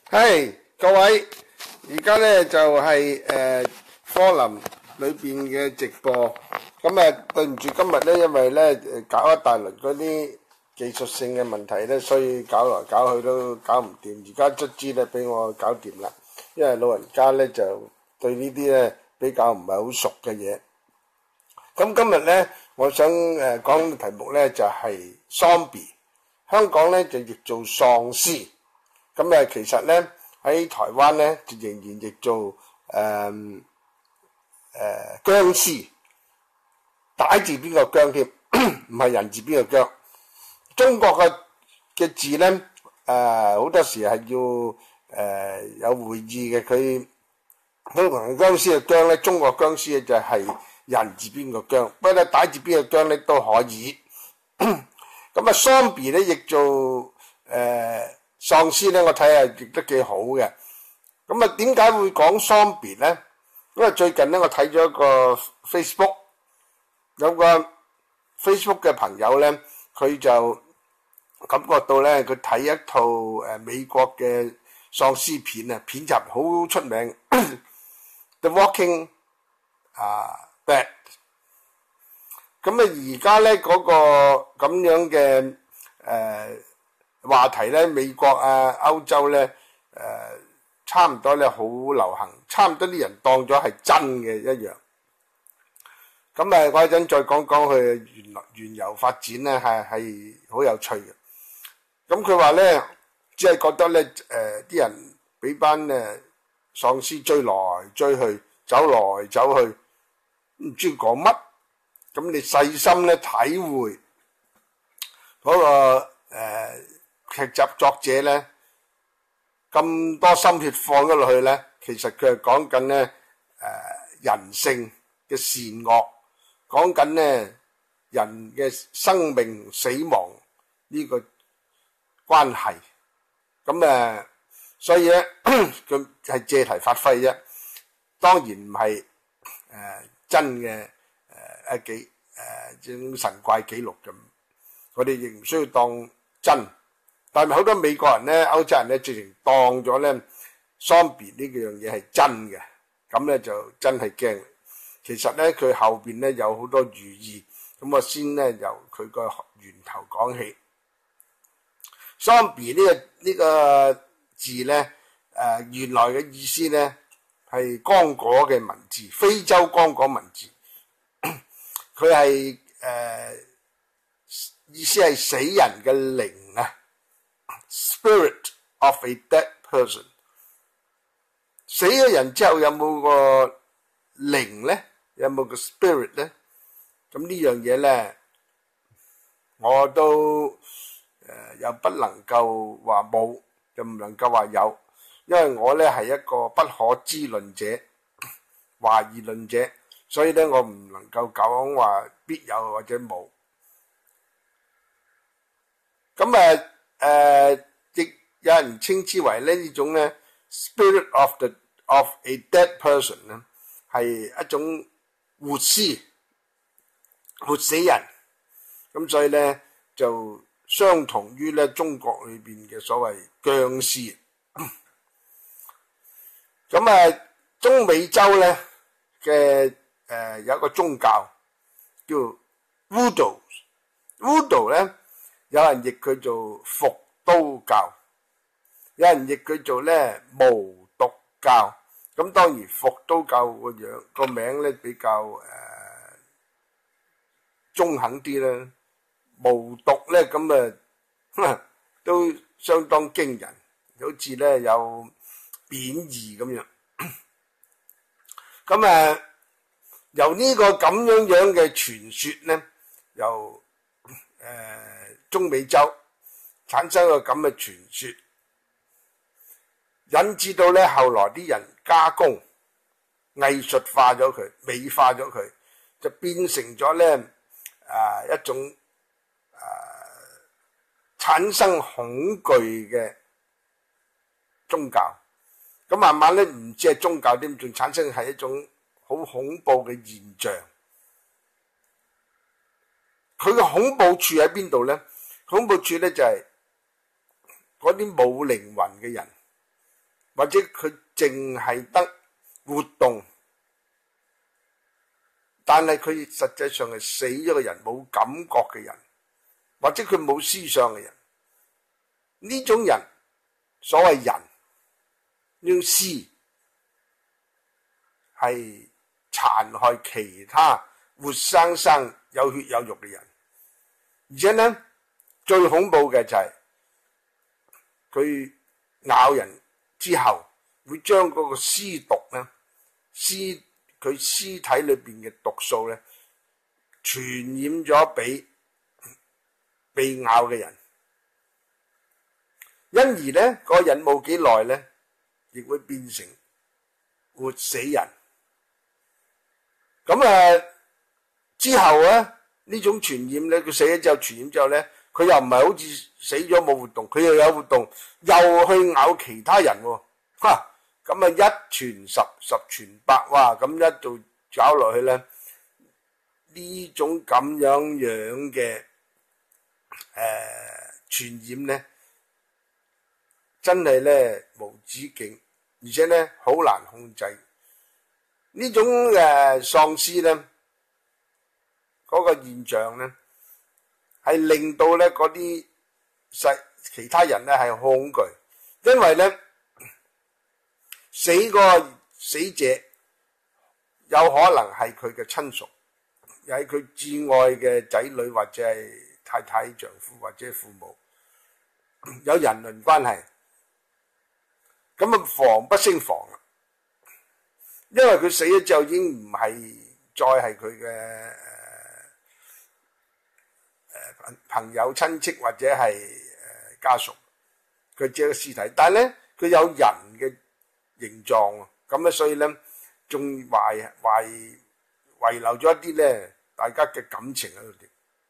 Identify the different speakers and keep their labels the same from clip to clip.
Speaker 1: 各位，而家咧就係科林裏邊嘅直播。對唔住，今日咧因為咧搞一大輪嗰啲技術性嘅問題咧，所以搞來搞去都搞唔掂。而家卒之咧俾我搞掂啦，因為老人家咧就對呢啲咧比較唔係好熟嘅嘢。咁今日咧，我想講嘅題目咧就係 zombie， 香港咧就譯做喪屍。其實咧喺台灣咧就仍然譯做僵屍，打字邊個僵添，唔係人字邊個僵。中國嘅字咧好多時係要有會意嘅，佢通常僵屍嘅僵咧，中國僵屍嘅就係人字邊個僵，不過咧打字邊個僵咧都可以。zombie 咧譯做喪屍咧，我睇下譯得幾好嘅。點解會講 zombie 咧？因為最近咧我睇咗一個 Facebook， 有個 Facebook 嘅朋友咧，佢就感覺到咧，佢睇一套美國嘅喪屍片啊，片集好出名The Walking Dead。而家咧嗰個咁樣嘅話題咧，美國啊、歐洲咧差唔多咧好流行，差唔多啲人當咗係真嘅一樣。我一陣再講講佢源由發展咧，係好有趣嘅。佢話咧，只係覺得咧啲人俾班喪屍追來追去，走來走去，唔知講乜。你細心咧體會嗰個劇集作者咧咁多心血放咗落去咧，其實佢係講緊咧人性嘅善惡，講緊咧人嘅生命死亡呢個關係。所以咧佢係借題發揮啫，當然唔係真嘅種神怪紀錄咁，我哋亦唔需要當真。但係好多美國人咧、歐洲人咧，直情當咗咧 zombie 呢樣嘢係真嘅，咁咧就真係驚。其實咧佢後邊咧有好多寓意，我先咧由佢個源頭講起。zombie 呢個字咧，原來嘅意思咧係剛果嘅文字，非洲剛果文字。佢係意思係死人嘅靈啊 ，spirit of a dead person。死咗人之後有冇個靈咧？有冇個 spirit 咧？呢樣嘢咧，我都又不能夠話冇，又唔能夠話有，因為我咧係一個不可知論者、懷疑論者。所以咧，我唔能夠講話必有或者冇。亦有人稱之為呢種咧 spirit of a dead person 咧，係一種活屍、活死人。所以咧就相同於咧中國裏邊嘅所謂僵屍。中美洲咧嘅有一個宗教叫 Voodoo 咧，有人譯佢做伏都教，有人譯佢做咧無毒教。當然伏都教個名咧比較中肯啲啦，無毒咧都相當驚人，好似咧有貶義咁樣。由呢個咁樣嘅傳說咧，由中美洲產生個咁嘅傳說，引致到咧後來啲人加工、藝術化咗佢、美化咗佢，就變成咗咧一種產生恐懼嘅宗教。慢慢咧唔止係宗教添，仲產生係一種好恐怖嘅現象。佢嘅恐怖處喺邊度咧？恐怖處咧就係嗰啲冇靈魂嘅人， 或者佢淨係得活動，但係佢實際上係死咗嘅人，冇感覺嘅人，或者佢冇思想嘅人，呢種人，所謂人，呢種屍係殘害其他活生生有血有肉嘅人，而且呢，最恐怖嘅就係佢咬人之後，會將嗰個屍毒呢，佢屍體裏邊嘅毒素呢，傳染咗俾被咬嘅人，因而呢，嗰個人冇幾耐呢，亦會變成活死人。咁之後咧，呢種傳染咧，佢死咗之後傳染之後咧，佢又唔係好似死咗冇活動，佢又有活動，又去咬其他人喎，咁一傳十，十傳百，哇！咁一度搞落去咧，呢種咁樣嘅傳染咧，真係咧無止境，而且咧好難控制。呢種喪屍咧，嗰個現象咧，係令到咧嗰啲其他人咧係恐懼，因為咧死個死者有可能係佢嘅親屬，又係佢至愛嘅仔女或者係太太、丈夫或者父母，有人倫關係，咁防不勝防啦。因為佢死咗之後已經唔係再係佢嘅朋友親戚或者係家屬，佢只係個屍體，但係咧佢有人嘅形狀，咁咧所以咧仲遺留咗一啲咧大家嘅感情喺度。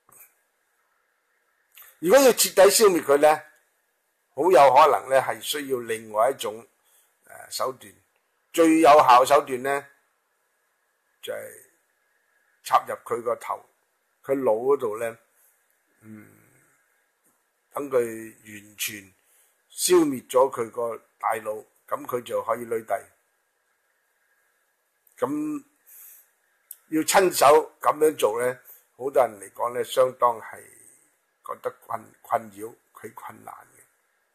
Speaker 1: 如果要徹底消滅佢咧，好有可能咧係需要另外一種手段。最有效手段咧，就係插入佢個頭、佢腦嗰度咧，等佢完全消滅咗佢個大腦，咁佢就可以累低。咁要親手咁樣做咧，好多人嚟講咧，相當係覺得困擾佢困難嘅。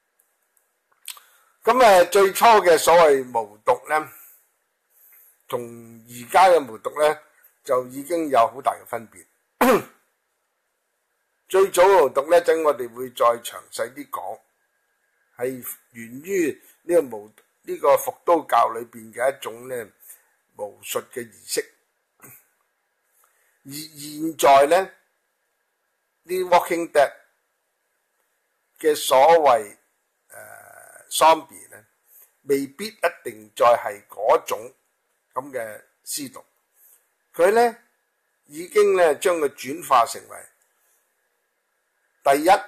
Speaker 1: 咁最初嘅所謂無毒咧，同而家嘅無毒咧，就已經有好大嘅分別。最早無毒咧，等我哋會再詳細啲講，係源於呢個伏都教裏邊嘅一種咧巫術嘅儀式。而現在咧，啲 Walking Dead 嘅所謂zombie 咧，未必一定再係嗰種咁嘅屍毒，佢咧已經咧將佢轉化成為第一，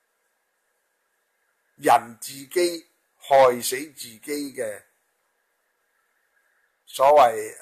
Speaker 1: 人自己害死自己嘅所謂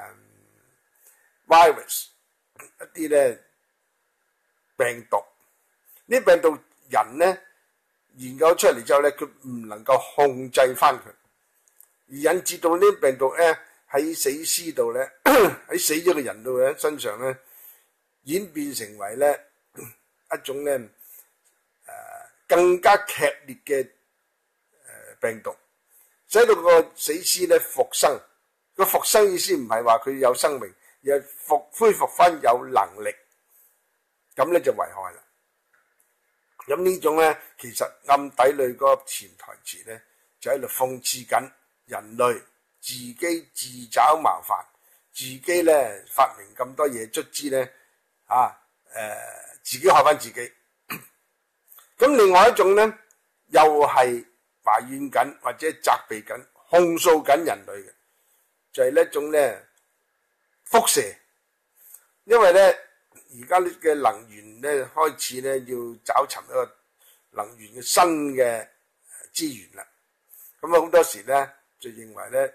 Speaker 1: virus， 一啲咧病毒，呢病毒人咧研究出嚟之後咧，佢唔能夠控制翻佢，而引致到呢病毒咧喺死屍度咧，喺死咗嘅人度咧身上咧演變成為咧一種咧更加劇烈嘅病毒，使到個死屍咧復生。個復生意思唔係話佢有生命，而係恢復翻有能力，咁咧就危害啦。咁呢種咧，其實暗底裏嗰個潛台詞咧，就喺度諷刺緊人類自己自找麻煩，自己咧發明咁多嘢，卒之咧自己害翻自己。咁另外一種咧，又係埋怨緊或者責備緊、控訴緊人類嘅，就係呢一種咧輻射，因為咧而家嘅能源咧開始咧要找尋一個能源嘅新嘅資源啦。咁好多時咧就認為咧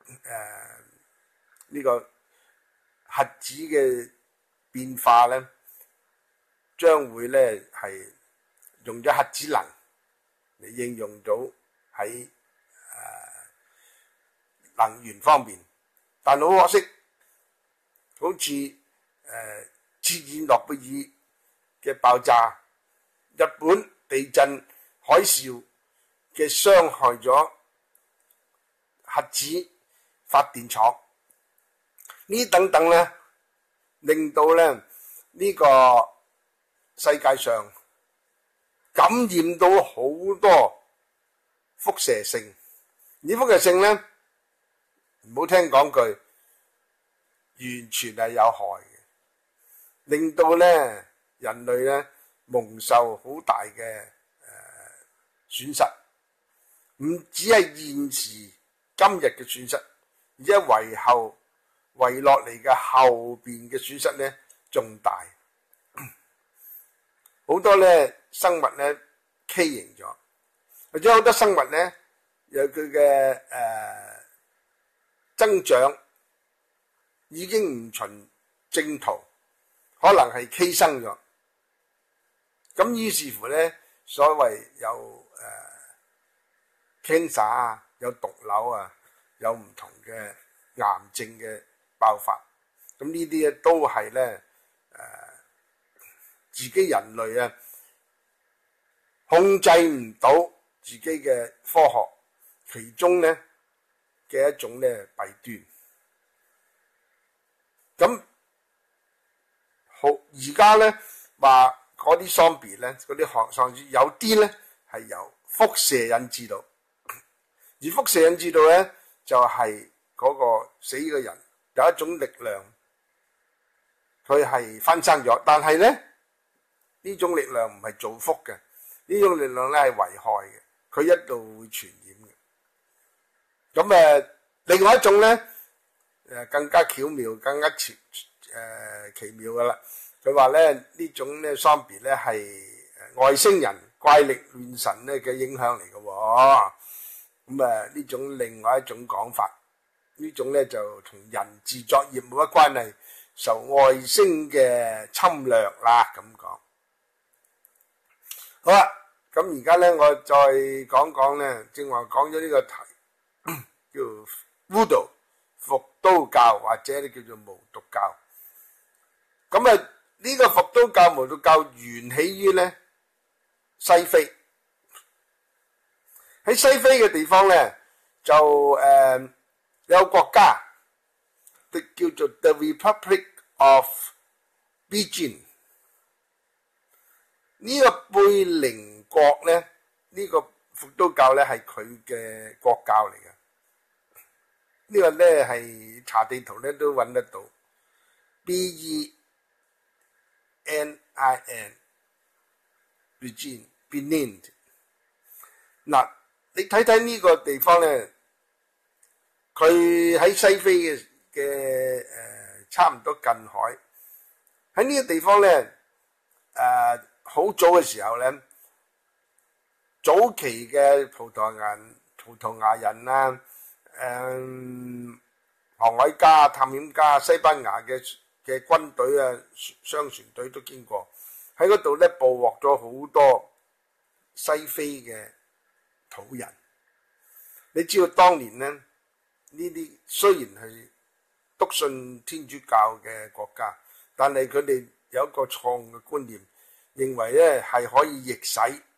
Speaker 1: 呢個核子嘅變化咧，將會咧係用咗核子能嚟應用到喺能源方面，但好可惜，好似切爾諾貝爾嘅爆炸、日本地震、海嘯嘅傷害咗核子發電廠，呢等等咧，令到咧呢個世界上感染到好多輻射性，而輻射性咧，唔好聽講句，完全係有害嘅，令到咧人類咧蒙受好大嘅損失，唔止係現時今日嘅損失，而且遺落嚟嘅後邊嘅損失咧仲大，好多咧生物咧畸形咗，或者好多生物咧有佢嘅增長已經唔循正途，可能係犧牲咗。咁於是乎咧，所謂有cancer 啊，有毒瘤啊，有唔同嘅癌症嘅爆發。咁呢啲咧都係咧自己人類啊控制唔到自己嘅科學其中咧嘅一種咧弊端。咁好而家咧話嗰啲喪屍咧，嗰啲喪屍有啲咧係由輻射引致到，而輻射引致到咧就係嗰個死嘅人有一種力量，佢係翻生咗，但係咧呢種力量唔係造福嘅，呢種力量咧係危害嘅，佢一度會傳染嘅。咁另外一種咧更加巧妙、更加奇妙嘅啦。佢話咧呢種咧喪屍咧係外星人怪力亂神咧嘅影響嚟嘅喎。咁呢種另外一種講法，呢種咧就同人自作孽冇乜關係，受外星嘅侵略啦咁講。好啦，咁而家咧我再講講咧，正話講咗呢個題叫 Voodoo 伏都教或者咧叫做巫毒教。咁呢個伏都教、巫毒教源起於咧西非。喺西非嘅地方咧就有個國家叫做 The Republic of Benin。呢個貝寧國咧，呢個伏都教咧係佢嘅國教嚟嘅。呢個咧係查地圖咧都揾得到 ，Benin Benin。嗱，你睇睇呢個地方咧，佢喺西非嘅差唔多近海。喺呢個地方咧，好早嘅時候咧，早期嘅葡萄牙人啊，航海家、探險家、西班牙嘅軍隊啊、商船隊都經過喺嗰度咧，捕獲咗好多西非嘅土人。你知道當年咧，呢啲雖然係篤信天主教嘅國家，但係佢哋有一個錯誤嘅觀念，認為咧係可以逆使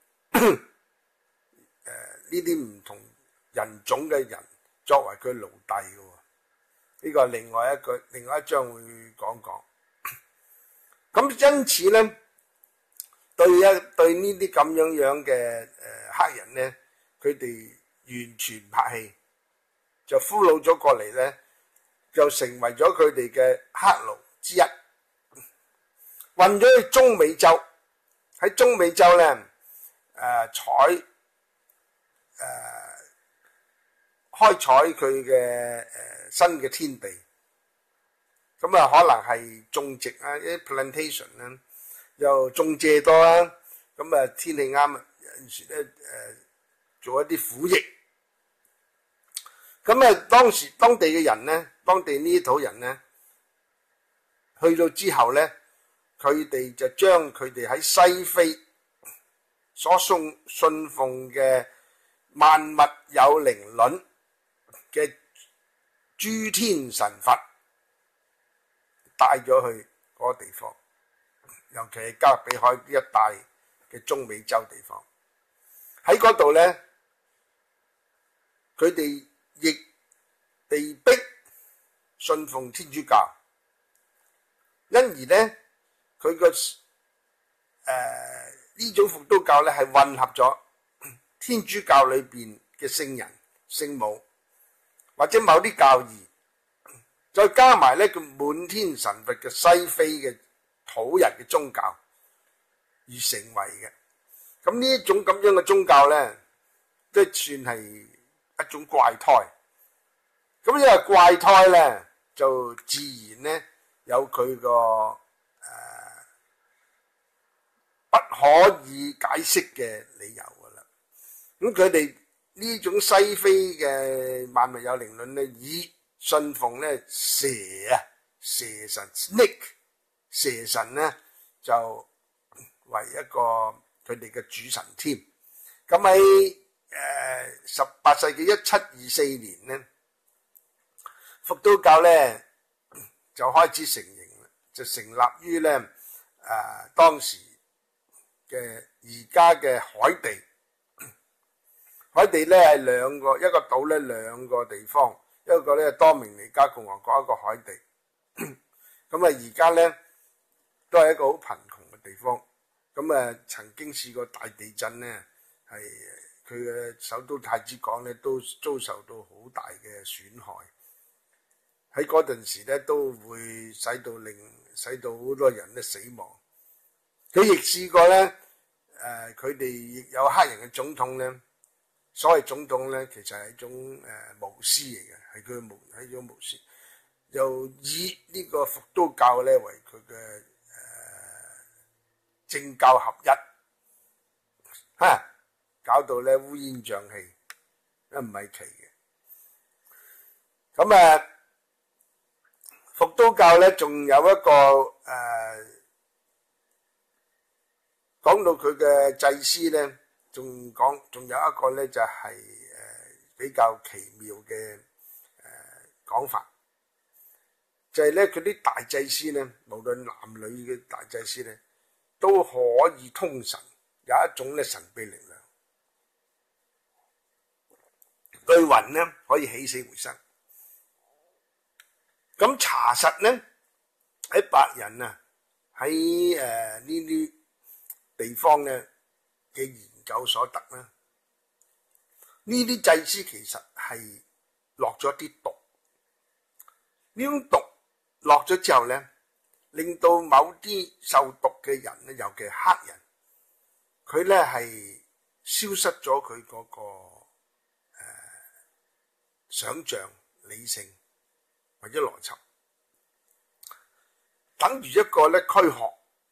Speaker 1: 呢啲唔同人種嘅人作為佢奴隸嘅。呢個係另外一章會講講。咁因此咧，對呢啲咁樣嘅黑人咧，佢哋完全唔客氣，就俘虜咗過嚟咧，就成為咗佢哋嘅黑奴之一，運咗去中美洲。喺中美洲咧，開採佢嘅新嘅天地，咁可能係種植啊，啲 plantation 啦，又種蔗多啦，咁天氣啱啊，有陣時咧做一啲苦役，咁當地嘅人咧，當地呢啲土人咧，去到之後咧，佢哋就將佢哋喺西非所信奉嘅萬物有靈論嘅諸天神佛帶咗去嗰個地方，尤其係加勒比海呢一帶嘅中美洲地方。喺嗰度咧，佢哋亦被逼信奉天主教，因而咧佢個呢種復都教咧係混合咗天主教裏邊嘅聖人、聖母或者某啲教義，再加埋咧佢滿天神佛嘅西非嘅土人嘅宗教而成為嘅。咁呢一種咁樣嘅宗教咧，都算係一種怪胎。咁因為怪胎咧，就自然咧有佢個不可以解釋嘅理由噶啦。咁佢哋呢種西非嘅萬物有靈論咧，以信奉咧蛇神 snake 蛇神咧就為一個佢哋嘅主神添。咁喺18世紀1724年咧，復都教咧就開始成形啦，就成立於咧當時嘅而家嘅海地。海地咧係兩個，一個島咧兩個地方，一個咧多明尼加共和國，一個海地。咁而家咧都係一個好貧窮嘅地方。咁曾經試過大地震咧，係佢嘅首都太子港咧都遭受到好大嘅損害。喺嗰陣時咧都會使到好多人咧死亡。佢亦試過咧，佢哋亦有黑人嘅總統咧。所謂總統咧，其實係一種巫師嚟嘅，係一種巫師，又以呢個復都教咧為佢嘅政教合一，搞到咧烏煙瘴氣，都唔係奇嘅。咁復都教咧仲有一個講到佢嘅祭司咧。仲有一個咧就係比較奇妙嘅講法，就係咧佢啲大祭司咧，無論男女嘅大祭司咧，都可以通神，有一種咧神秘力量。據雲咧可以起死回生。咁查實咧喺白人喺呢啲地方咧嘅研究所得啦，呢啲祭司其實係落咗啲毒，呢種毒落咗之後咧，令到某啲受毒嘅人咧，尤其係黑人，佢咧係消失咗佢嗰個想像理性或者邏輯，等於一個咧軀殼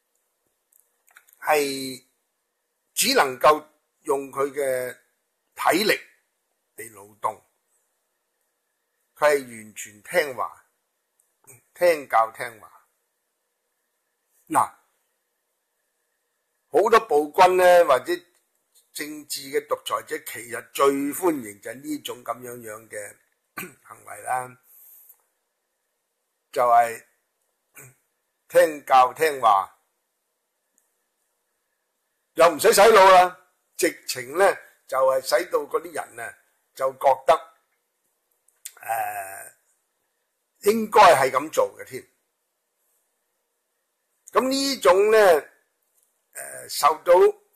Speaker 1: 係只能夠用佢嘅體力嚟勞動，佢係完全聽話、聽教聽話。嗱，好多暴君咧或者政治嘅獨裁者，其實最歡迎就係呢種咁樣嘅行為啦，就係聽教聽話。又唔使洗腦啦，直情咧就係使到嗰啲人就覺得應該係咁做嘅添。咁呢種咧受到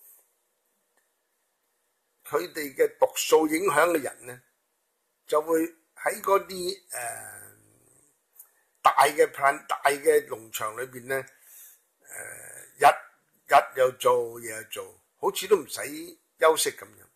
Speaker 1: 佢哋嘅毒素影響嘅人咧，就會喺嗰啲大嘅農場裏邊咧日又做夜又做，好似都唔使休息咁樣。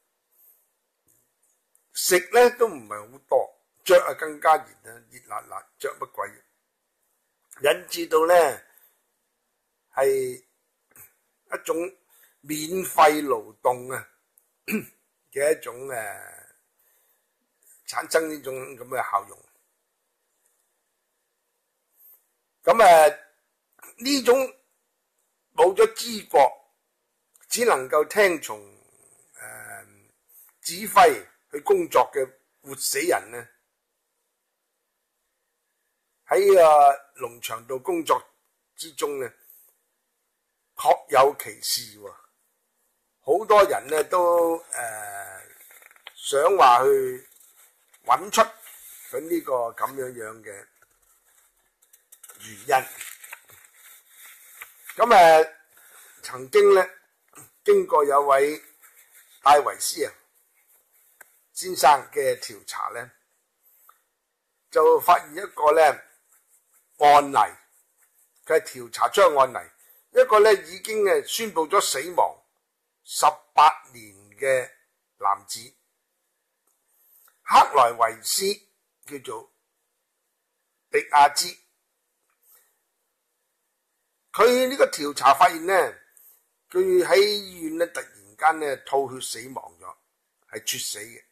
Speaker 1: 食咧都唔係好多，着更加熱啦，熱辣辣，着乜鬼？引致到咧係一種免費勞動嘅一種產生呢種咁嘅效用。咁呢種冇咗知覺，只能夠聽從指揮去工作嘅活死人咧， 喺個農場度工作之中咧，確有其事喎。好多人咧都想話去揾出佢呢個咁樣嘅原因。咁曾經咧經過有位戴維斯先生嘅調查咧，就發現一個咧案例，佢係調查出個案例，一個咧已經宣布咗死亡18年嘅男子克萊維斯，叫做迪亞茲。佢呢個調查發現咧，佢喺醫院咧突然間咧吐血死亡咗，係猝死嘅。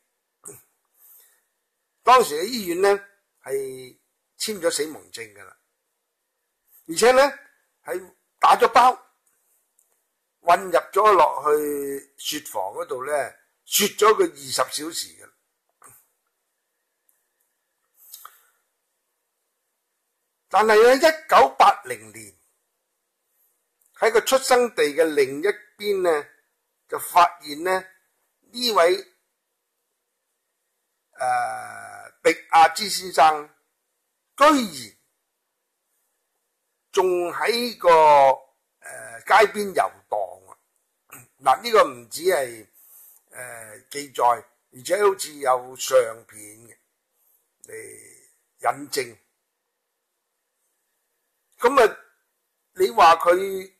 Speaker 1: 當時嘅醫院咧係簽咗死亡證噶啦，而且咧係打咗包，混入咗落去雪房嗰度咧，雪咗佢20小時嘅。但係喺1980年喺個出生地嘅另一邊咧，就發現咧呢位迪亞茲先生居然仲喺個街邊遊蕩。嗱，呢個唔止係記載，而且好似有相片嘅嚟引證。咁你話佢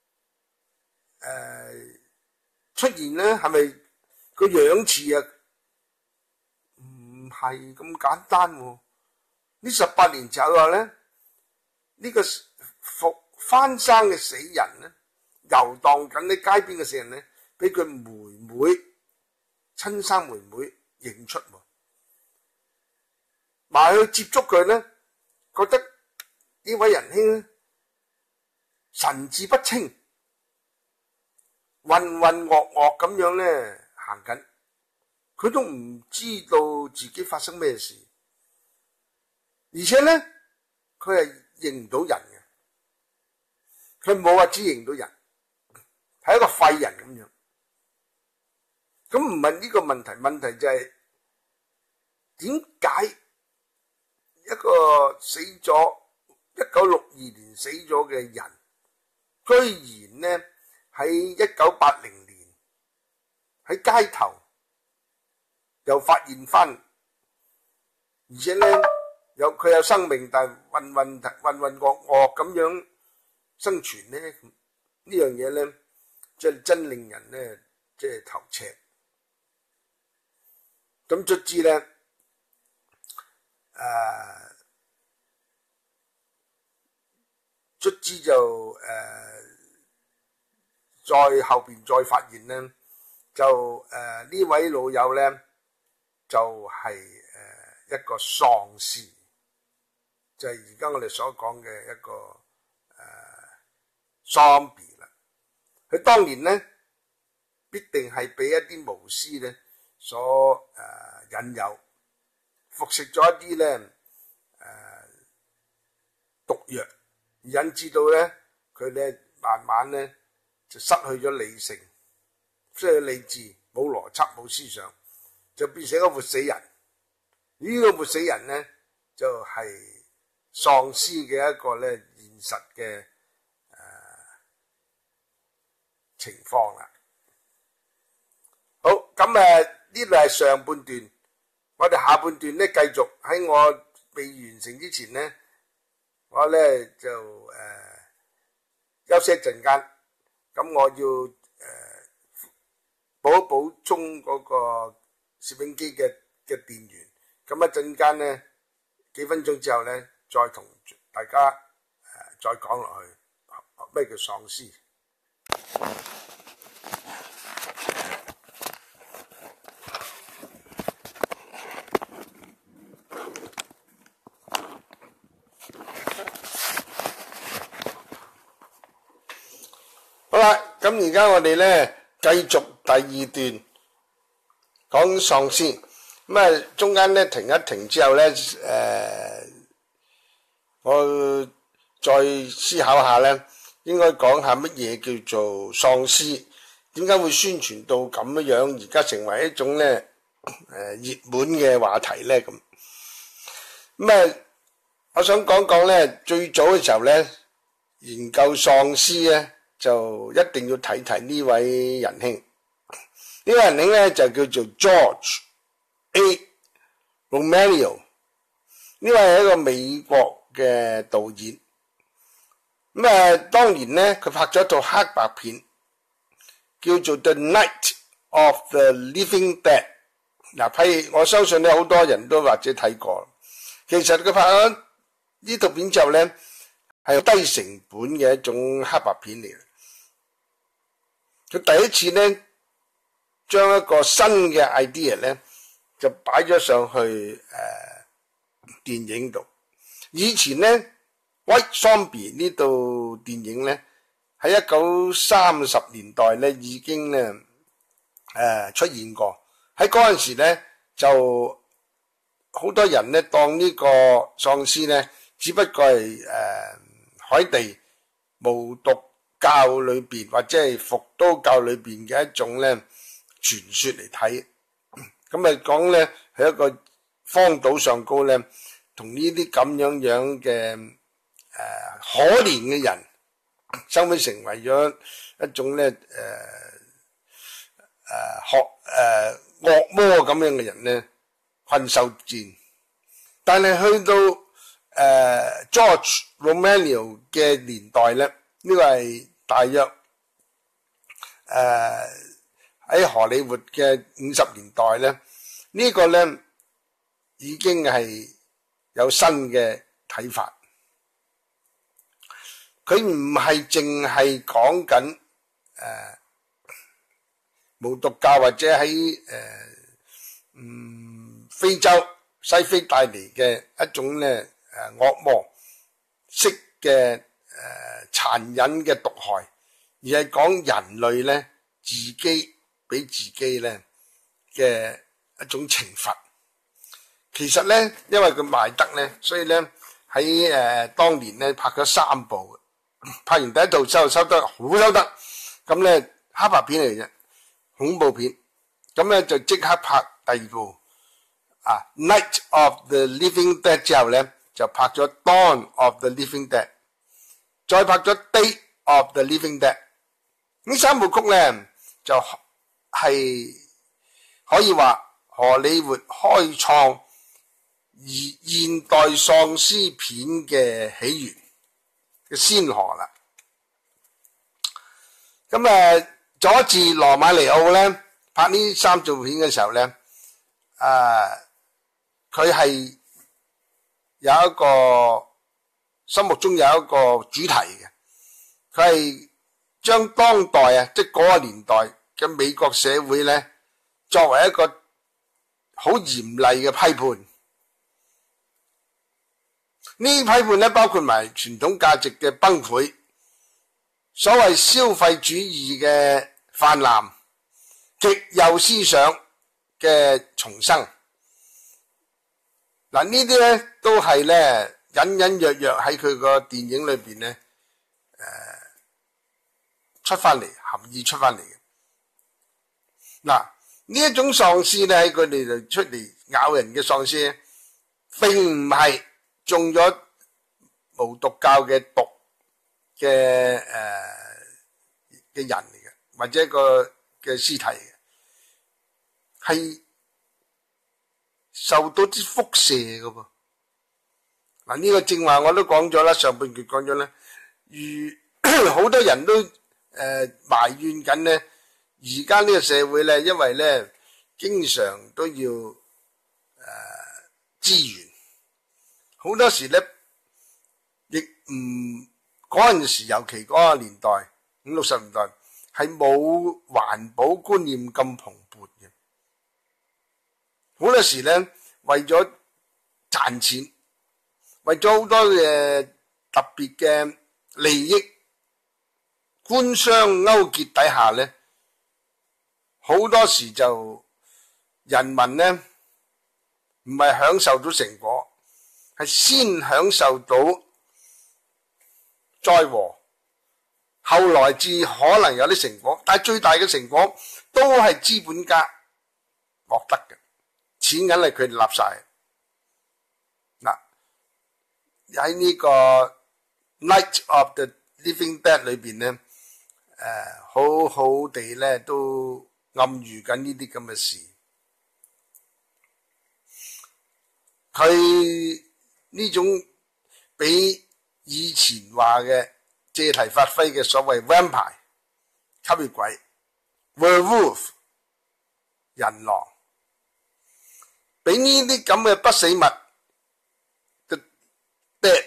Speaker 1: 出現咧，係咪個樣似啊？唔係咁簡單喎。呢18年之後咧，呢個翻生嘅死人咧，遊蕩緊喺街邊嘅死人咧，俾佢親生妹妹認出喎，埋去接觸佢咧，覺得呢位仁兄咧神志不清，渾渾噩噩咁樣咧行緊，佢都唔知道自己發生咩事，而且咧佢係認唔到人嘅，佢冇話知認到人，係一個廢人咁樣。咁唔係呢個問題，問題就係點解一個死咗1962年死咗嘅人，居然呢喺1980年喺街頭又發現翻，而且呢佢有生命，但係渾渾噩噩咁樣生存呢？呢樣嘢呢，即係真令人呢即係頭赤。咁卒之呢，卒之就再後邊再發現呢，就呢位老友呢，就係一個喪屍，就係而家我哋所講嘅一個zombie啦。佢當年呢，必定係俾一啲巫師呢所引誘，服食咗一啲咧毒藥，引致到咧佢咧慢慢咧就失去咗理性，失去理智，冇邏輯冇思想，就變成一個活死人。呢個活死人咧就係喪屍嘅一個咧現實嘅情況啦。好，咁呢度係上半段，我哋下半段咧繼續。喺我未完成之前咧，我咧就休息一陣間，咁我要補充嗰個攝影機嘅電源，咁一陣間咧幾分鐘之後咧再同大家再講落去咩叫喪屍。好啦，咁而家我哋咧繼續第二段講喪屍，咁中間咧停一停之後咧， 我再思考下呢，應該講下乜嘢叫做喪屍，點解會宣傳到咁樣，而家成為一種呢熱門嘅話題呢？咁我想講講呢，最早嘅時候呢，研究喪屍呢，就一定要提提呢位仁兄。呢位仁兄呢，就叫做 George A. Romero， 呢位係一個美國嘅導演。當年呢，佢拍咗一套黑白片，叫做 The Night of the Living Dead。我相信好多人都或者睇過。其實佢拍咗呢套片之後呢，係低成本嘅一種黑白片嚟嘅。佢第一次呢，將一個新嘅 idea 呢，就擺咗上去電影度。以前呢，White Zombie 呢部電影呢，喺1930年代呢已經呢出現過。喺嗰陣時呢，就好多人呢當呢個喪屍呢，只不過係海地巫毒教裏邊或者係伏都教裏邊嘅一種呢傳說嚟睇。咁講呢係一個荒島上高呢，同呢啲咁樣嘅可憐嘅人，收尾成為咗一種呢惡魔咁樣嘅人呢，困獸戰。但係去到George Romero 嘅年代呢，呢個係大約喺荷里活嘅50年代呢，呢個呢已經係有新嘅睇法。佢唔係淨係講緊巫毒教或者喺非洲西非帶嚟嘅一種呢惡魔式嘅殘忍嘅毒害，而係講人類呢自己俾自己呢嘅一種懲罰。其實呢，因為佢賣得呢，所以呢喺當年呢拍咗3部，拍完第一套收得好收得，咁呢黑白片嚟嘅恐怖片，咁呢就即刻拍第2部Night of the Living Dead 之後呢，就拍咗 Dawn of the Living Dead， 再拍咗 Day of the Living Dead。 呢3部曲呢，就係可以話荷里活開創現代喪屍片嘅起源嘅先河啦。咁佐治羅馬尼奧呢，拍呢3部片嘅時候呢，佢係有一個心目中有一個主題嘅，佢係將當代即係嗰個年代嘅美國社會呢，作為一個好嚴厲嘅批判。呢啲批判呢，包括埋傳統價值嘅崩潰，所謂消費主義嘅泛濫，極右思想嘅重生。呢啲呢都係呢隱隱約約喺佢個電影裏邊呢出翻嚟，含義出翻嚟嘅。呢一種喪屍呢，喺佢哋就出嚟咬人嘅喪屍，並唔係中咗巫毒教嘅毒嘅人嚟嘅，或者一個嘅屍體嘅，係受到啲輻射嘅噃。呢個正話我都講咗啦，上半段講咗啦。好多人都埋怨緊呢，而家呢個社會呢，因為呢經常都要資源，好多時呢亦唔嗰陣時，尤其嗰個年代50、60年代係冇環保觀念咁蓬勃嘅。好多時呢，為咗賺錢，為咗好多嘅特別嘅利益，官商勾結底下呢，好多時就人民呢唔係享受到成果，係先享受到災禍，後來至可能有啲成果，但係最大嘅成果都係資本家獲得嘅，錢銀係佢哋立晒。嗱，喺呢個 Night of the Living Dead 裏邊咧，好好地咧都暗喻緊呢啲咁嘅事。佢呢種比以前話嘅借題發揮嘅所謂 vampire 吸血鬼 werewolf 人狼，比呢啲咁嘅不死物嘅 death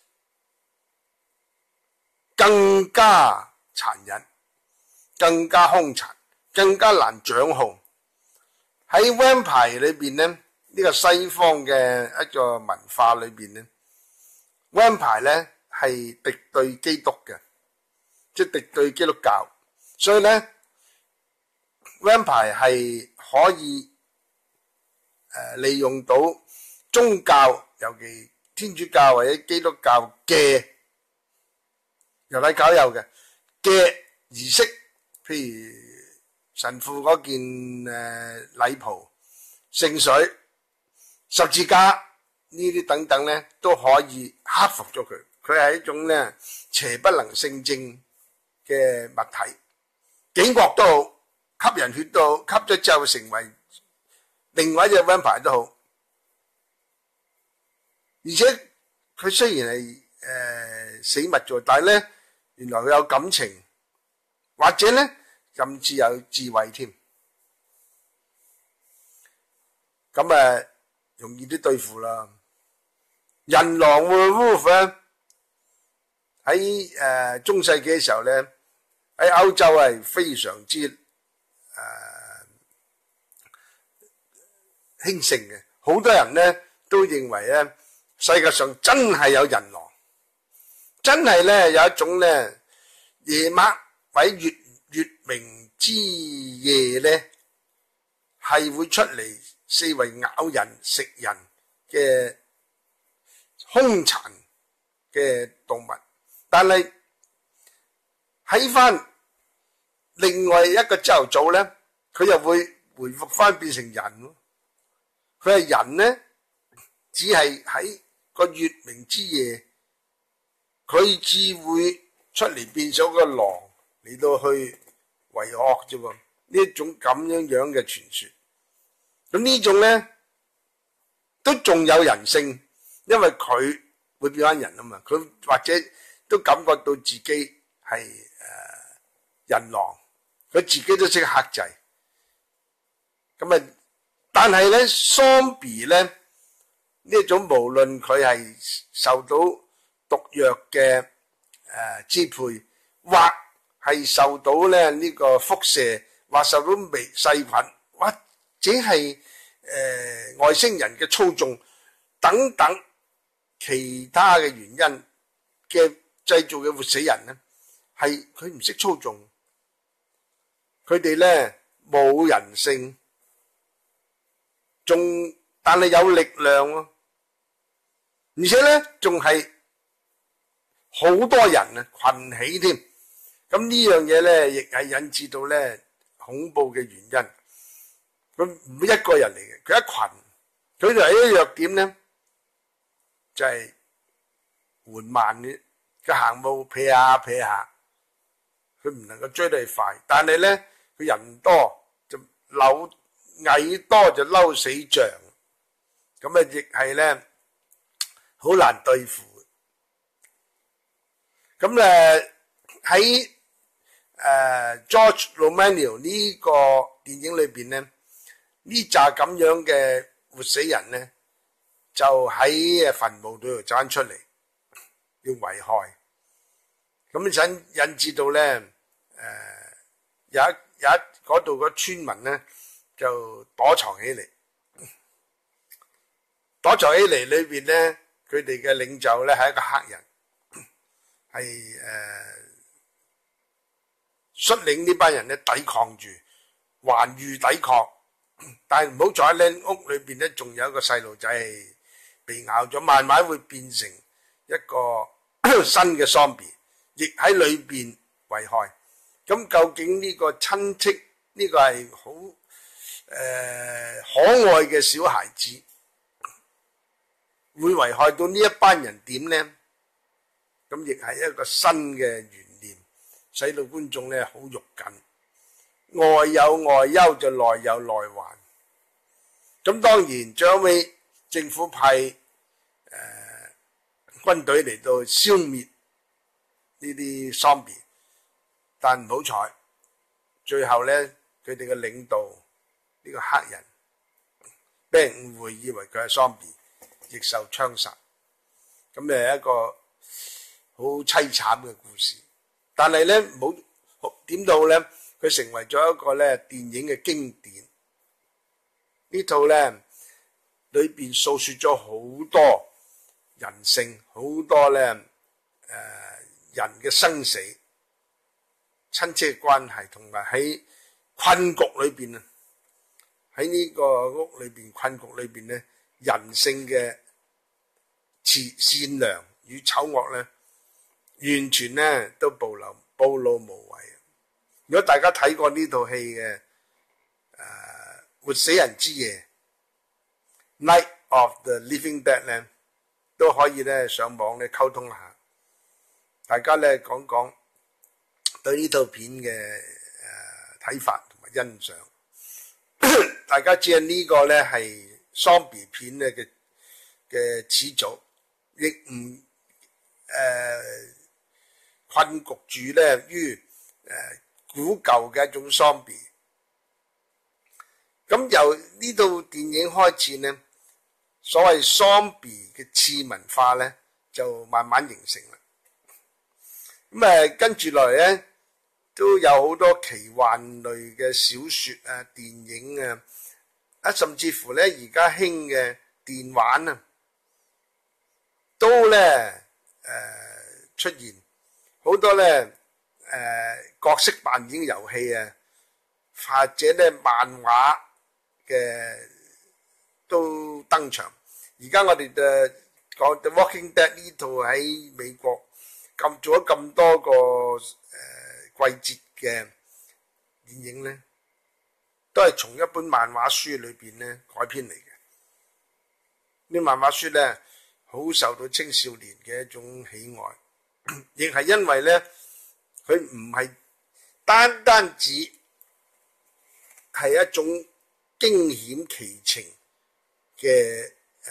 Speaker 1: 更加殘忍，更加兇殘，更加難掌控。喺 vampire 裏邊咧，呢個西方嘅一個文化裏邊咧，vampire 咧係敵對基督嘅，即係敵對基督教，所以咧 vampire 係可以利用到宗教，尤其天主教或者基督教嘅猶太教有嘅儀式，譬如神父嗰件禮袍、聖水、十字架呢啲等等咧，都可以克服咗佢。佢係一種咧邪不能勝正嘅物體，幾惡都好，吸人血都好，吸咗之後成為另外一隻 vampire 都好。而且佢雖然係死物咗，但係咧原來佢有感情，或者咧甚至有智慧添。咁容易啲對付啦。人狼 werewolf 咧喺中世紀嘅時候咧，喺歐洲係非常之興盛嘅。好多人咧都認為咧世界上真係有人狼，真係咧有一種咧夜晚喺月明之夜咧係會出嚟四圍咬人食人嘅兇殘嘅動物。但係喺翻另外一個朝頭早咧，佢又會回復翻變成人咯。佢係人咧，只係喺個月明之夜，佢至會出嚟變咗個狼嚟到去為惡啫喎。呢一種咁樣嘅傳說，咁呢種咧都仲有人性，因為佢會變翻人啊嘛。佢或者都感覺到自己係人狼，佢自己都識克制。咁但係咧，zombie 咧呢一種無論佢係受到毒藥嘅支配，或係受到咧呢個輻射，或受到細菌，或者係外星人嘅操縱等等其他嘅原因嘅製造嘅活死人咧，係佢唔識操縱，佢哋咧冇人性，但係有力量喎，而且咧仲係好多人群起添。咁呢樣嘢咧亦係引致到咧恐怖嘅原因。佢唔會一個人嚟嘅，佢一群，佢就係一個弱點咧，就係緩慢嘅，佢行路撇下撇下，佢唔能夠追得快。但係咧佢人多就矮多就嬲死象，咁亦係咧好難對付。咁喺George Romero 呢個電影裏邊咧，呢扎咁樣嘅活死人咧，就喺墳墓度走出嚟，要危害，咁引致到咧有一嗰度個村民咧就躲藏起嚟，躲藏起嚟裏邊咧，佢哋嘅領袖咧係一個黑人，係率領呢班人咧抵抗住，頑遇抵抗。但係唔好在喺屋裏邊咧，仲有一個細路仔係被咬咗，慢慢會變成一個新嘅 zombie。 亦喺裏邊危害。咁究竟呢個親戚呢個係好可愛嘅小孩子，會危害到呢一班人點呢？咁亦係一個新嘅懸念，使到觀眾咧好肉緊。外有外憂就內有內患。咁當然最後尾政府派軍隊嚟到消滅呢啲 zombie， 但唔好彩，最後咧佢哋嘅領導呢個黑人俾人誤會，以為佢係 zombie， 亦受槍殺。咁係一個好凄慘嘅故事。但係咧冇點到咧，佢成為咗一個咧電影嘅經典。呢套咧裏邊訴說咗好多人性，好多咧人嘅生死、親戚嘅關係，同埋喺困局裏邊啊，喺呢個屋裏邊困局裏邊咧，人性嘅善良與醜惡咧，完全咧都暴露無遺。如果大家睇過呢套戲嘅活死人之夜 Night of the Living Dead 咧，都可以咧上網咧溝通下，大家咧講講對呢套片嘅睇法同埋欣賞。大家知呢個咧係 zombie 片咧嘅始祖，亦唔困局住咧於古舊嘅一種 zombie。咁由呢套電影開始呢，所謂 zombie 嘅次文化咧就慢慢形成啦。咁跟住落嚟咧，都有好多奇幻類嘅小說啊、電影啊，甚至乎咧而家興嘅電玩啊，都咧出現好多咧角色扮演遊戲啊，或者咧漫畫嘅都登場。而家我哋講 The Walking Dead 呢套喺美國做咗咁多個季節嘅電影咧，都係從一本漫畫書裏邊咧改編嚟嘅。呢漫畫書咧好受到青少年嘅一種喜愛，亦係因為咧佢唔係單止係一種驚險奇情嘅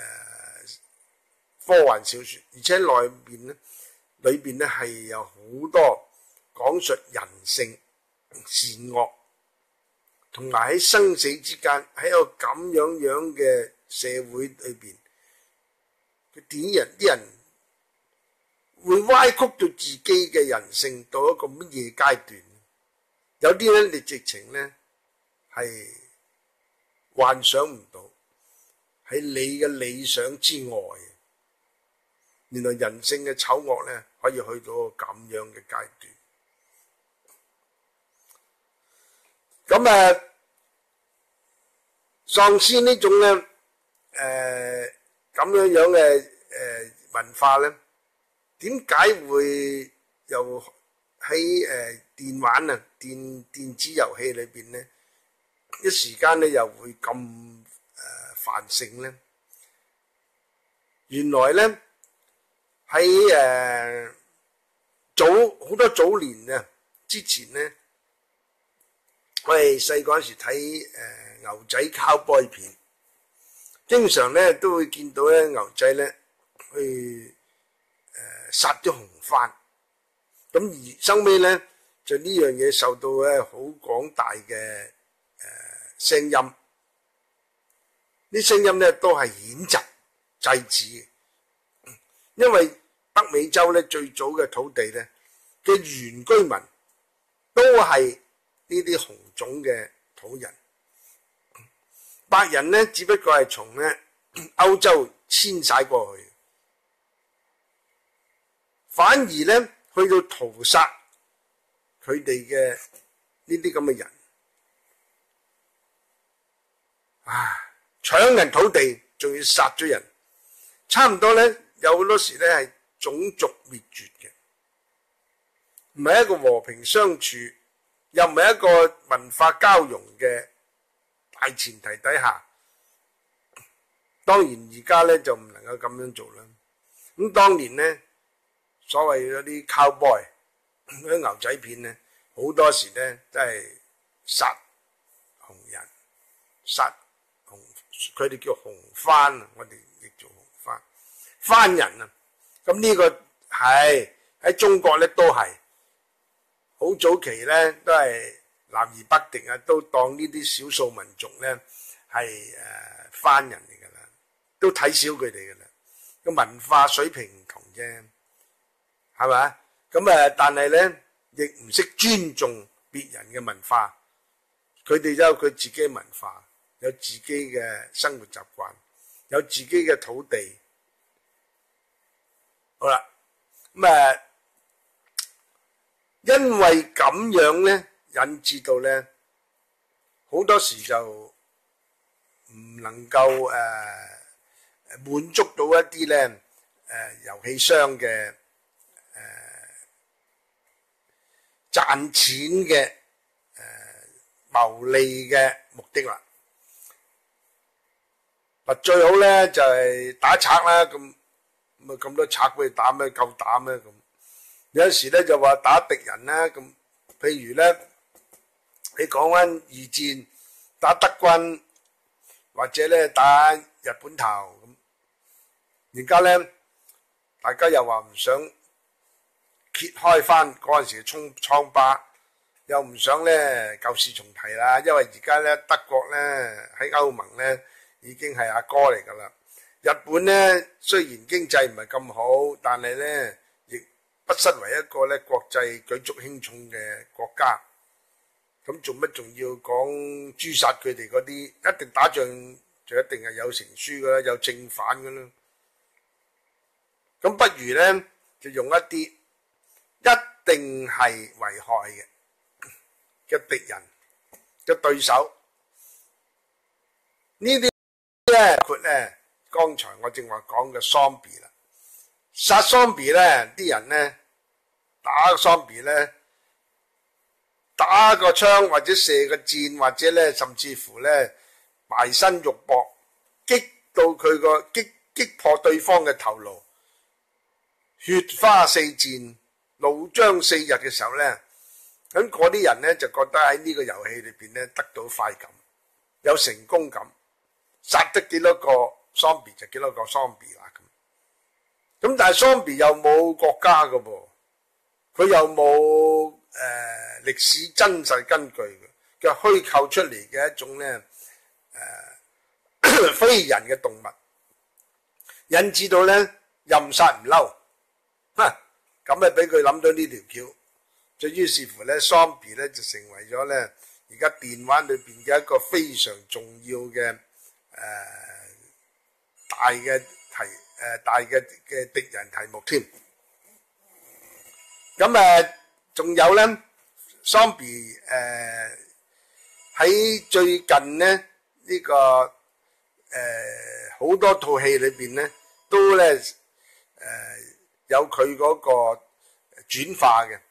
Speaker 1: 科幻小說，而且裏邊咧係有好多講述人性善惡，同埋喺生死之間，喺一個咁樣嘅社會裏邊，啲人會歪曲到自己嘅人性到一個乜嘢階段？有啲咧，你直情咧係幻想唔到，喺你嘅理想之外。原來人性嘅醜惡咧，可以去到咁樣嘅階段。咁喪屍呢種咧咁樣嘅文化咧，點解會又喺電玩啊電子遊戲裏邊咧，一時間咧又會咁繁盛咧？原來咧喺好多早年啊之前咧，我哋細個嗰時睇牛仔 cowboy 片，經常咧都會見到咧牛仔咧去殺咗紅番，咁而收尾咧就呢樣嘢受到咧好廣大嘅聲音，啲聲音咧都係譴責制止嘅，因為北美洲咧最早嘅土地咧嘅原居民都係呢啲紅種嘅土人，白人咧只不過係從咧歐洲遷徙過去，反而咧去到屠殺佢哋嘅呢啲咁嘅人，搶人土地，仲要殺咗人，差唔多咧有好多時咧係種族滅絕嘅。 唔係一個和平相處，又唔係一個文化交融嘅大前提底下，當然而家咧就唔能夠咁樣做啦。咁當年咧，所謂嗰啲 cowboy 嗰啲牛仔片咧，好多時咧都係殺紅人，殺紅，佢哋叫紅番啊，我哋亦做紅番，番人啊。咁呢個係喺中國咧都係好早期咧，都係南夷北狄啊，都當呢啲少數民族咧係番人嚟噶啦，都睇小佢哋噶啦。個文化水平唔同啫，係咪？咁但係咧亦唔識尊重別人嘅文化，佢哋有佢自己嘅文化，有自己嘅生活習慣，有自己嘅土地。好啦，咁因為咁樣咧，引致到咧好多時就唔能夠滿足到一啲咧遊戲商嘅賺錢嘅牟利嘅目的啦。嗱，最好咧就係打賊啦，咁多賊俾你打咩？夠打咩？咁有陣時咧就話打敵人啦，咁譬如咧你講翻二戰打德軍，或者咧打日本頭咁，而家咧大家又話唔想揭開翻嗰陣時嘅瘡疤，又唔想咧舊事重提啦，因為而家咧德國咧喺歐盟咧已經係阿哥嚟噶啦。日本咧雖然經濟唔係咁好，但係咧亦不失為一個咧國際舉足輕重嘅國家。咁做乜仲要講誅殺佢哋嗰啲？一定打仗就一定係有成輸噶啦，有正反噶啦。咁不如咧就用一啲一定係危害嘅敵人嘅對手，呢啲咧括咧。剛才我正話講嘅喪屍啦，殺喪屍咧，啲人咧打喪屍咧，打個槍或者射個箭，或者咧甚至乎咧埋身肉搏，擊破對方嘅頭顱，血花四濺，腦漿四溢嘅時候咧，咁嗰啲人咧就覺得喺呢個遊戲裏邊咧得到快感，有成功感，殺得幾多個喪屍就幾多個喪屍啦咁但係喪屍又冇國家㗎噃，佢又冇歷史真實根據嘅虛構出嚟嘅一種咧非人嘅動物，引致到咧任殺唔嬲，咁俾佢諗到呢條橋，就於是乎咧喪屍咧就成為咗咧而家電玩裏邊嘅一個非常重要嘅大嘅敵人題目添。咁仲有咧，Zombie 喺最近咧呢個好多套戲裏邊咧都咧有佢嗰個轉化嘅。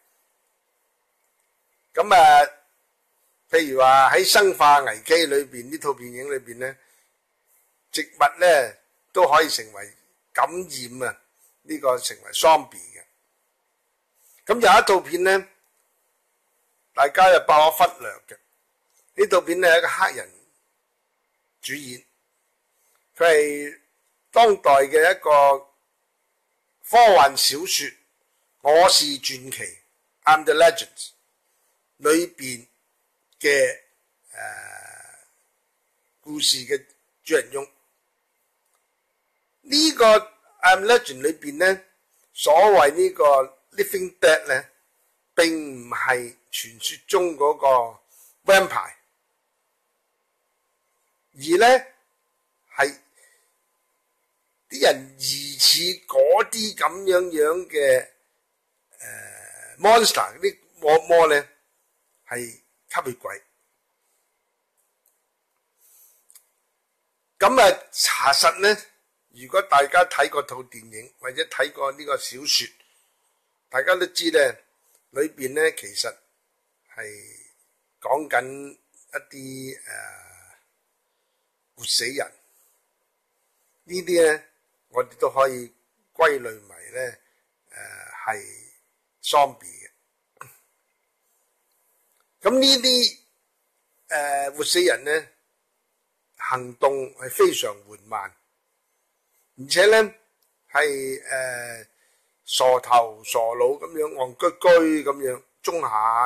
Speaker 1: 咁譬如話喺《生化危機》裏邊呢套電影裏邊咧，植物咧都可以成為感染啊！呢個成為 zombie 嘅。咁有一套片咧，大家又不可忽略嘅。呢套片咧係一個黑人主演，佢係當代嘅一個科幻小說《我是傳奇》I'm the Legends 裏邊嘅故事嘅主人翁。呢個 I'm Legend 裏邊咧，所謂呢個 Living Dead 咧，並唔係傳說中嗰個 vampire， 而咧係啲人疑似嗰啲咁樣嘅monster， 啲惡魔咧係吸血鬼。咁查實咧，如果大家睇過套電影或者睇過呢個小說，大家都知咧裏邊咧，其實係講緊一啲活死人，呢啲咧我哋都可以歸類為咧係喪屍嘅。咁呢啲活死人咧行動係非常緩慢，而且咧係傻頭傻腦咁樣戇居居咁樣中下，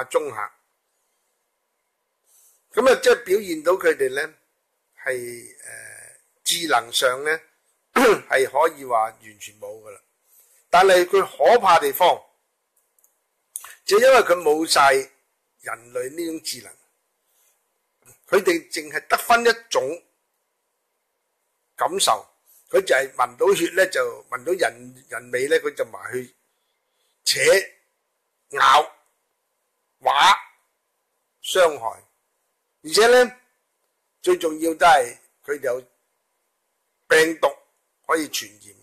Speaker 1: 咁啊即係表現到佢哋咧係智能上咧係可以話完全冇噶啦，但係佢可怕地方就因為佢冇晒人類呢種智能，佢哋淨係得返一種感受。佢就係聞到血咧，就聞到人味咧，佢就埋去扯、咬、劃、傷害，而且咧最重要都係佢有病毒可以傳染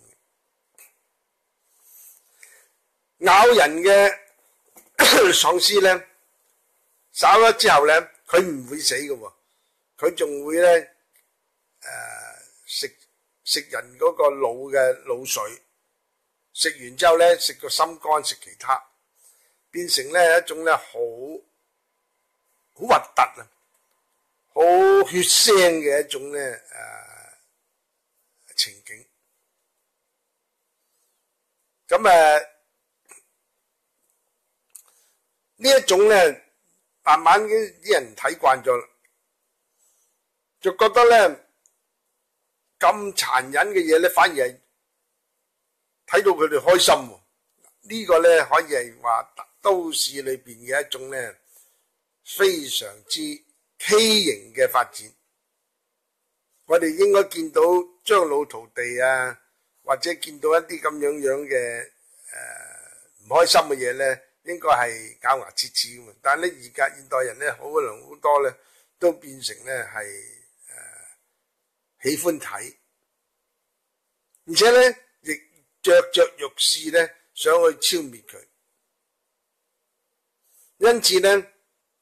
Speaker 1: 嘅。咬人嘅喪屍咧，稍咗之後咧，佢唔會死嘅喎，佢仲會咧食人嗰個腦嘅腦髓，食完之後咧食個心肝，食其他，變成咧一種咧好核突啊，好血腥嘅一種咧情景。咁呢一種咧，慢慢啲人睇慣咗啦，就覺得咧咁殘忍嘅嘢咧，反而係睇到佢哋開心喎。呢個咧可以係話都市裏邊嘅一種咧非常之畸形嘅發展。我哋應該見到張老塗地啊，或者見到一啲咁樣嘅唔開心嘅嘢咧，應該係咬牙切齒嘅。但係咧而家現代人咧好多咧都變成咧係喜歡睇，而且咧亦躍欲試咧想去消滅佢，因此咧呢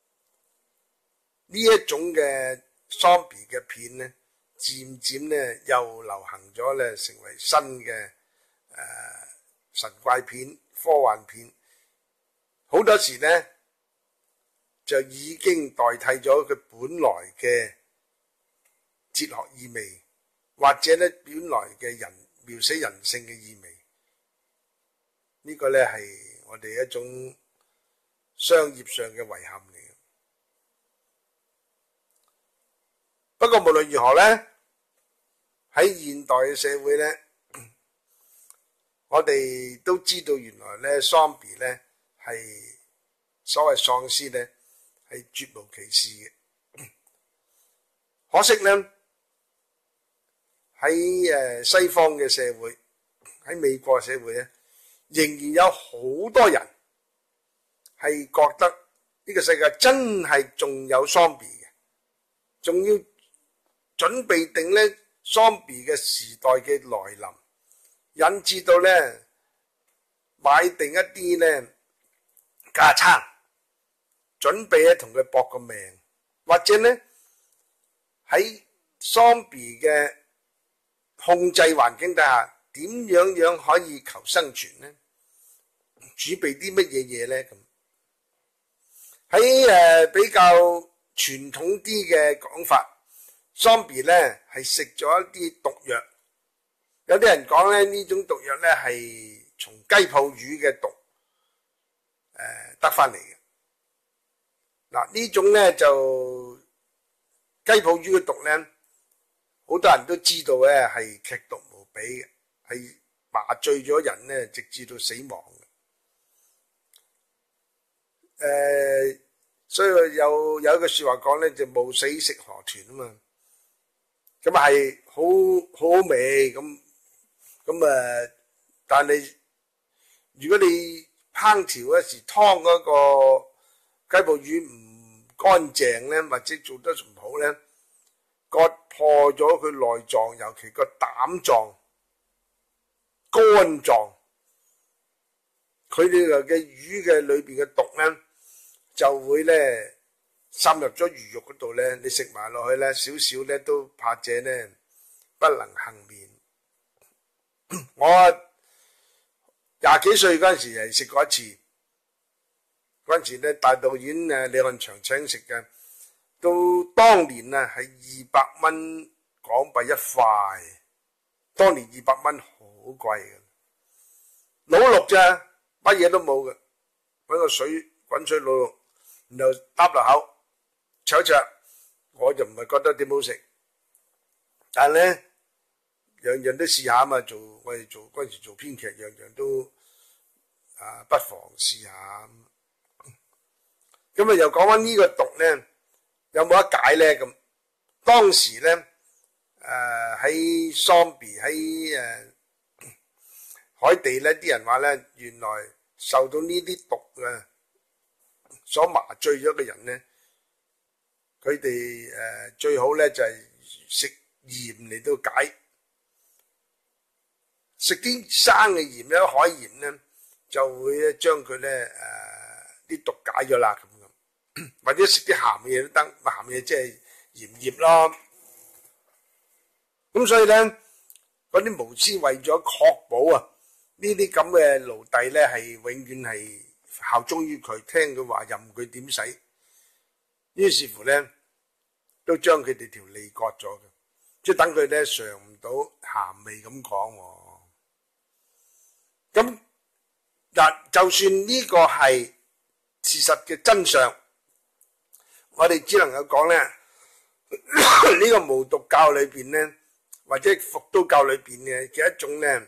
Speaker 1: 一種嘅喪屍嘅片咧，漸漸咧又流行咗咧，成為新嘅神怪片、科幻片，好多時咧就已經代替咗佢本來嘅哲學意味，或者咧本來嘅描寫人性嘅意味，呢個咧係我哋一種商業上嘅遺憾嚟嘅。不過無論如何咧，喺現代嘅社會咧，我哋都知道原來咧喪屍咧係所謂喪屍咧係絕無其事嘅。可惜咧喺西方嘅社會，喺美國社會咧，仍然有好多人係覺得呢個世界真係仲有喪屍嘅，仲要準備定咧喪屍嘅時代嘅來臨，引致到咧買定一啲咧架撐，準備咧同佢搏個命，或者咧喺喪屍嘅控制環境底下，點樣可以求生存呢？儲備啲乜嘢呢？咁喺比較傳統啲嘅講法，喪屍咧係食咗一啲毒藥，有啲人講咧呢種毒藥咧係從雞泡魚嘅毒得翻嚟嘅。嗱，呢種咧就雞泡魚嘅毒咧，好多人都知道咧係劇毒無比嘅，係麻醉咗人咧，直至到死亡嘅。所以有一句說話講咧，就冇死食河豚啊嘛。咁係好味咁但係如果你烹調嗰時湯嗰個雞泡魚唔乾淨咧，或者做得唔好咧，割破咗佢內臟，尤其個膽臟、肝臟， 佢哋嘅魚嘅裏邊嘅毒咧，就會咧滲入咗魚肉嗰度咧，你食埋落去咧，少少咧都怕者咧不能幸免。我廿幾歲嗰陣時係食過一次，嗰陣時咧大導演李漢祥請食嘅，到當年啊係200蚊港幣一塊，當年200蚊好貴嘅，老六咋，乜嘢都冇嘅，揾個滾水老六，然後搭落口灼一灼，我就唔係覺得點好食，但係咧樣樣都試下啊嘛，我哋做嗰陣時做編劇，樣樣都不妨試下。咁啊又講翻呢個毒咧，有冇得解咧？咁當時咧喺桑比喺海地咧，啲人話咧，原來受到呢啲毒所麻醉咗嘅人咧，佢哋最好咧就係食鹽嚟到解，食啲生嘅鹽咧，海鹽咧就會咧將佢咧啲毒解咗啦，咁或者食啲鹹嘢都得，鹹嘢即係鹽葉咯。咁所以咧，嗰啲巫師為咗確保呢啲咁嘅奴隸咧係永遠係效忠於佢，聽佢話，任佢點使，於是乎咧都將佢哋條脷割咗嘅，即係等佢咧嘗唔到鹹味咁講喎。咁嗱，就算呢個係事實嘅真相，我哋只能夠講咧，呢個無毒教裏邊咧，或者伏都教裏邊嘅一種咧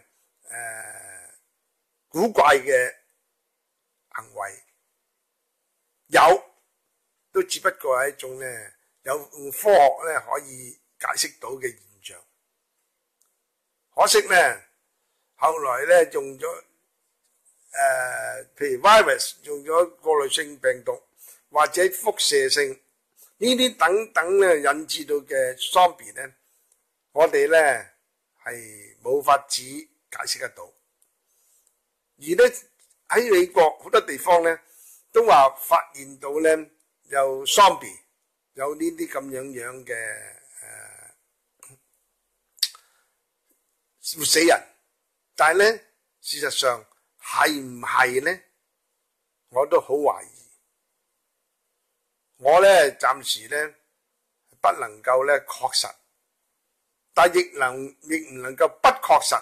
Speaker 1: 古怪嘅行為，有都只不過係一種咧有科學咧可以解釋到嘅現象。可惜咧，後來咧用咗譬如 virus 用咗過濾性病毒或者輻射性呢啲等等咧引致到嘅 zombie 咧，我哋咧係冇法子解釋得到。而咧喺美國好多地方咧都話發現到咧有 zombie 有呢啲咁樣嘅活死人，但係咧事實上係唔係咧，我都好懷疑。我咧暫時咧不能夠咧確實，但亦唔能夠不確實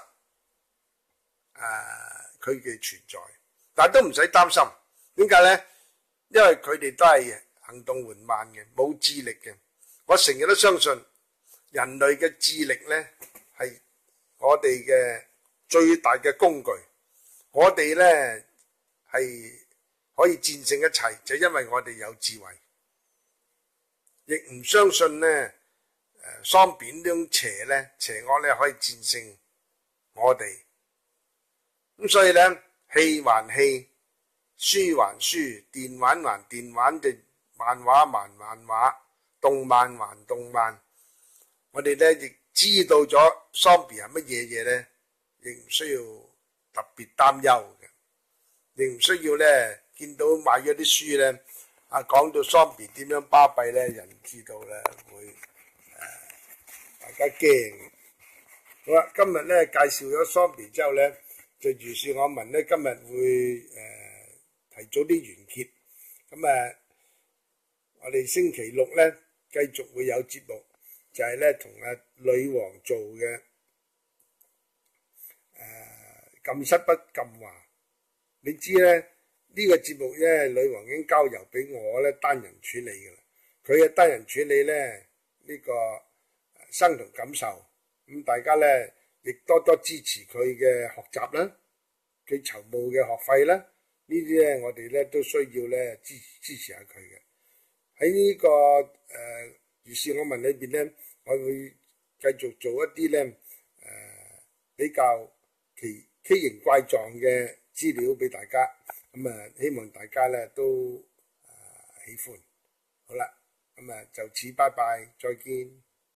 Speaker 1: 佢嘅存在，但係都唔使擔心。點解咧？因為佢哋都係行動緩慢嘅，冇智力嘅。我成日都相信人類嘅智力咧係我哋嘅最大嘅工具。我哋咧係可以戰勝一切，就因為我哋有智慧。亦唔相信咧桑扁呢種邪惡咧可以戰勝我哋。咁所以咧，戲還戲，書還書，電玩還電玩，漫畫還漫畫，動漫還動漫。我哋咧亦知道咗 zombie 係乜嘢咧，亦唔需要特別擔憂嘅，亦唔需要咧見到買咗啲書咧講到 zombie 點樣巴閉咧，人知道咧會大家驚。好啦，今日咧介紹咗 zombie 之後咧，就如是我聞咧今日會提早啲完結。咁我哋星期六咧繼續會有節目，就係咧同女王做嘅禁室不禁話。你知咧呢個節目咧，女王已經交由俾我咧單人處理㗎啦。佢嘅單人處理咧呢個生同感受，咁大家咧亦多多支持佢嘅學習啦，佢籌募嘅學費啦，呢啲咧我哋咧都需要咧支持下佢嘅。喺呢個如是我聞裏邊咧，我會繼續做一啲咧比較奇形怪狀嘅資料俾大家。希望大家咧都喜歡。好啦，就此拜拜，再見。